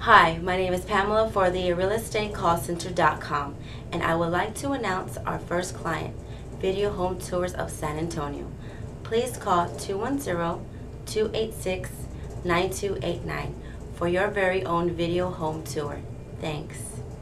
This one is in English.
Hi, my name is Pamela for the threalestatecallcenter.com, and I would like to announce our first client, Video Home Tours of San Antonio. Please call 210-286-9289 for your very own video home tour. Thanks.